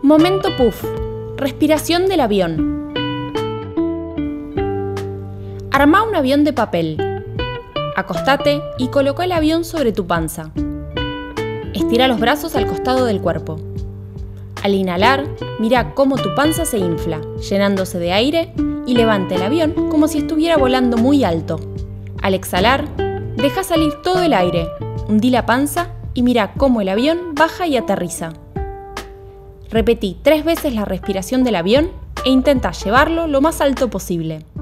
Momento puff. Respiración del avión. Armá un avión de papel. Acostate y coloca el avión sobre tu panza. Estira los brazos al costado del cuerpo. Al inhalar, mira cómo tu panza se infla, llenándose de aire, y levanta el avión como si estuviera volando muy alto. Al exhalar, deja salir todo el aire, hundí la panza y mira cómo el avión baja y aterriza. Repetí 3 veces la respiración del avión e intenta llevarlo lo más alto posible.